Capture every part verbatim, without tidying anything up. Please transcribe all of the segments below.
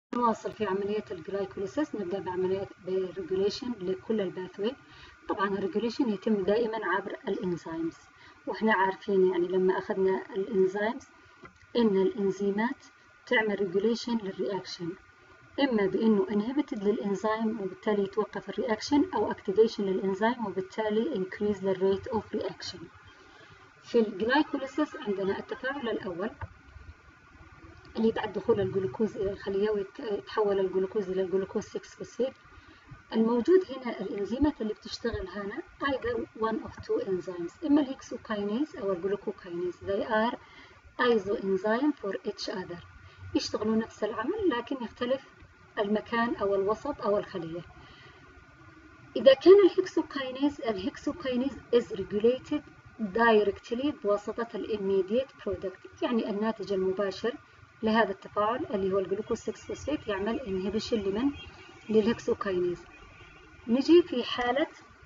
نواصل في عملية الجلايكوليسيس. نبدأ بعملية بالريجوليشن لكل الباثوي. طبعا الريجوليشن يتم دائما عبر الانزيمز، واحنا عارفين يعني لما أخذنا الانزيمز إن الإنزيمات تعمل ريجوليشن للرياكشن، إما بإنه انهبيتد للإنزيم وبالتالي يتوقف الرياكشن، أو اكتيفيشن للإنزيم وبالتالي increase the rate of reaction. في الجلايكوليسيس عندنا التفاعل الأول اللي بعد دخول الجلوكوز إلى الخلية ويتحول الجلوكوز إلى الجلوكوز ستة فوسفيت. الموجود هنا الإنزيمات اللي بتشتغل هنا either one of two enzymes، إما الهكسوكاينيز أو الجلوكوكاينيز. they are isoenzyme for each other، يشتغلوا نفس العمل لكن يختلف المكان أو الوسط أو الخلية. إذا كان الهكسوكاينيز الهكسوكاينيز is regulated directly بواسطة الإميديت برودكت، يعني الناتج المباشر لهذا التفاعل اللي هو الجلوكوز ستة فوسفيت يعمل inhibition لمن؟ للهكسوكاينيز. نجي في حالة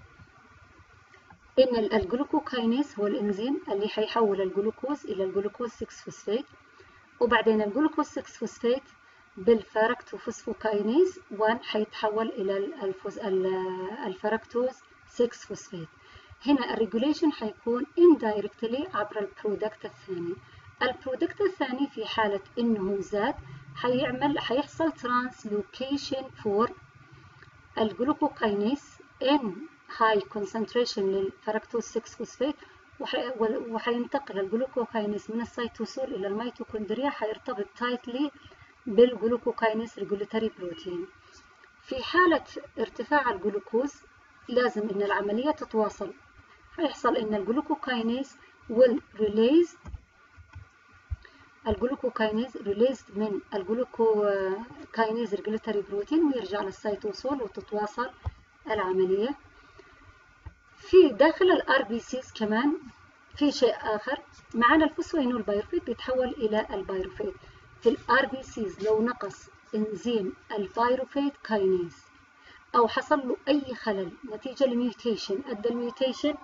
إن الجلوكوكاينيز هو الإنزيم اللي حيحول الجلوكوز إلى الجلوكوز ستة فوسفيت، وبعدين الجلوكوز ستة فوسفيت بالفركتوفوسفوكاينيز واحد حيتحول إلى الفركتوز ستة فوسفيت. هنا الريجوليشن حيكون indirectly عبر البرودكت الثاني. البرودكت الثاني في حالة إنه زاد حيعمل حيحصل ترانسلوكيشن فور الجلوكوكاينيز in high concentration للفركتوز ستة فوسفيت، وحينتقل الجلوكوكاينيز من السيتوسول إلى الميتوكوندريا، حيرتبط تايتلي بالجلوكوكاينيز ريجوليتري بروتين. في حالة ارتفاع الجلوكوز لازم إن العملية تتواصل، هيحصل إن الجلوكوكاينيز will release الجلوكوكاينيز released من الجلوكوكاينيز ريجوليتري بروتين ويرجع للسيتوسول وتتواصل العملية. في داخل الار بي سيز كمان في شيء آخر، معنا الفوسفوينول بايروفيت بيتحول إلى البايروفيت. في الار بي سيز لو نقص انزيم البايروفيت كاينيز أو حصل له أي خلل نتيجة لميوتيشن، أدى الميوتيشن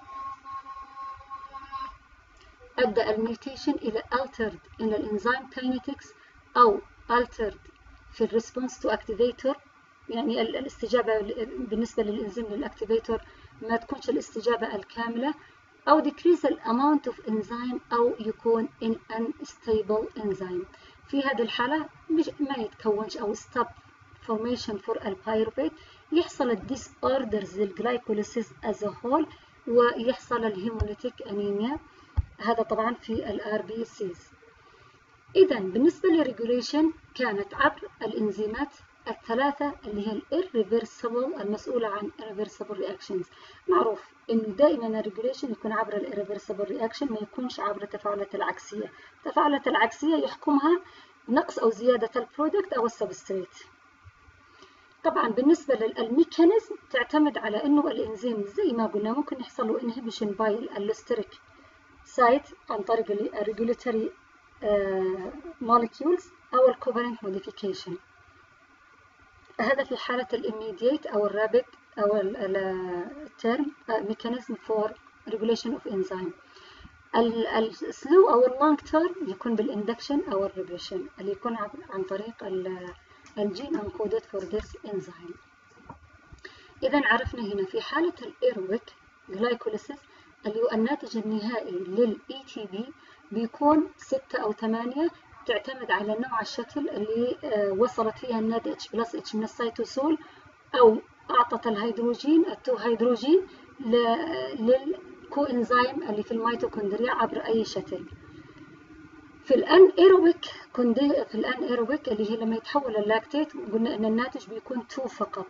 أدى الميوتيشن إلى altered in الإنزيم kinetics أو altered في الريسبونس تو activator، يعني الاستجابة بالنسبة للإنزيم للأكتيفيتور ما تكونش الاستجابة الكاملة، أو decrease the amount of enzyme أو يكون in unstable enzyme. في هذه الحالة ما يتكونش أو stop formation for البايروفيت، يحصل disorders للجلايكوليسيس as a whole ويحصل الهيموليتيك أنيميا. هذا طبعا في الار بي سيز. إذا بالنسبة للريجوليشن كانت عبر الإنزيمات الثلاثة اللي هي الirreversible المسؤولة عن irreversible reactions. معروف إنه دائما الريجوليشن يكون عبر الirreversible reaction، ما يكونش عبر التفاعلات العكسية. التفاعلات العكسية يحكمها نقص أو زيادة البرودكت أو السبستريت. طبعا بالنسبة للميكانيزم تعتمد على إنه الإنزيم زي ما قلنا ممكن يحصل له inhibition by الالوستريك سايت عن طريق الريجوليتري molecules أو الكوفالنت موديفيكيشن. هذا في حالة الإميديت أو الرابد أو الترم ميكانيزم فور ريجوليشن أوف إنزيم. السلو أو اللونج تيرم يكون بالإندكشن أو الريبريشن اللي يكون عن طريق الجين انكودد فور ذيس إنزيم. إذا عرفنا هنا في حالة الإيروبيك جلايكوليسيس اللي هو الناتج النهائي للإي تي بي بيكون ستة أو ثمانية، تعتمد على نوع الشكل اللي وصلت فيها الناد اتش بلس اتش من السيتوسول أو أعطت الهيدروجين التو هيدروجين للكو إنزيم اللي في الميتوكوندريا عبر أي شكل. في الأن إيروبيك في الأن إيروبيك اللي هي لما يتحول اللاكتيت قلنا إن الناتج بيكون تو فقط،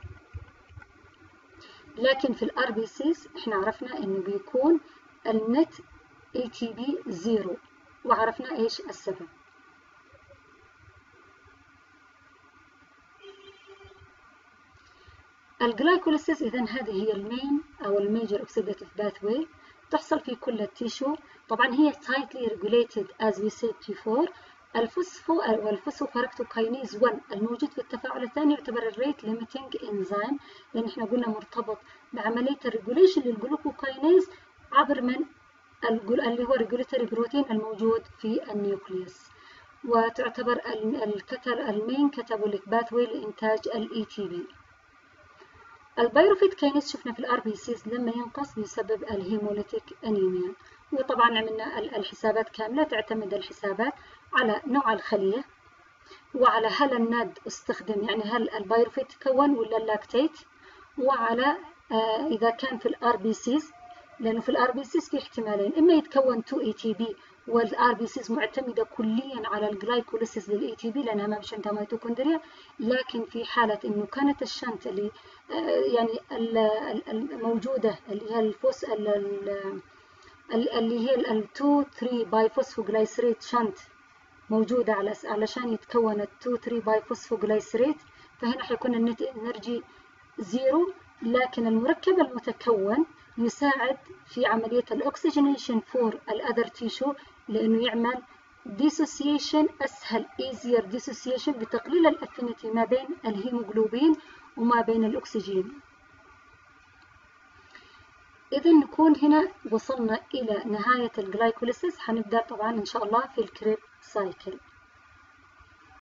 لكن في الار بي سيز احنا عرفنا إنه بيكون النت اي تي بي زيرو، وعرفنا إيش السبب. الجلايكوليسيس إذن هذه هي المين أو الميجر أوكسيداتيف باثوي، تحصل في كل التيشو. طبعا هي tightly regulated as we said before. الفوسفو والفوسفوفركتوكاينيز واحد الموجود في التفاعل الثاني يعتبر الريت ليميتنج انزيم، لأن احنا قلنا مرتبط بعملية الريجوليشن للجلوكوكاينيز عبر من اللي هو ريجوليتري بروتين الموجود في النيوكليوس. وتعتبر الكتر المين كاتابوليك باثوي لإنتاج ال إي تي بي. البيروفيت كينيز شفنا في الار بي سيز لما ينقص بيسبب الهيموليتيك انيميا. وطبعا عملنا الحسابات كاملة، تعتمد الحسابات على نوع الخلية وعلى هل الناد استخدم، يعني هل البيروفيت تكون ولا اللاكتيت، وعلى آه إذا كان في الار بي سيز، لأنه في الار بي سيز في احتمالين، إما يتكون اثنين اي تي بي والار بي سيز معتمدة كليا على الجلايكوليسيس للاي تي بي لأنها ما فيش عندها ميتوكوندريا. لكن في حالة إنه كانت الشنت اللي آه يعني الموجودة اللي هي الفوس اللي هي ال اثنين ثلاثة بايفوسفوجلايسريت شنت موجودة على علشان يتكون ال اثنين ثلاثة بايفوسفوجلايسريت، فهنا حيكون النت انرجي زيرو. لكن المركب المتكون يساعد في عملية الأكسجينيشن فور الأذر تيشو، لأنه يعمل ديسوسيشن أسهل easier ديسوسيشن بتقليل الأفينيتي ما بين الهيموغلوبين وما بين الأكسجين. إذا نكون هنا وصلنا إلى نهاية الجلايكوليسيس. هنبدأ طبعا إن شاء الله في الكريب سايكل.